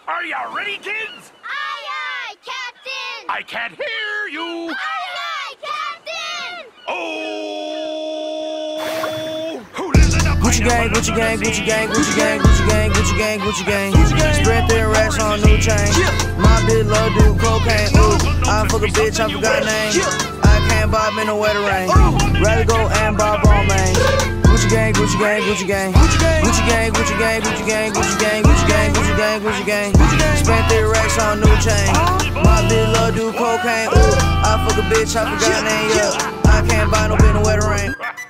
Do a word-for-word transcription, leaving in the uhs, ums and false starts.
Are you ready, kids? Aye, aye, Captain! I can't hear you! Aye, aye, Captain! Oh! Who lives in a Gucci gang, Gucci gang, Gucci gang, Gucci gang, Gucci gang, Gucci gang, Gucci gang. Spread their racks on new chain. My bitch love do cocaine. Ooh, I fuck a bitch, I forgot name. I can't bob in the weather rain. Rather go and bob on main. Gucci gang, Gucci gang, Gucci gang, Gucci gang, Gucci gang, Gucci gang, Gucci gang, Gucci gang, Gucci gang, Gucci gang, Gucci gang. Spent their racks on new chain. My bitch love do cocaine. Ooh, I fuck a bitch, I forgot name. Yeah, I can't buy no bitch in the weather rain.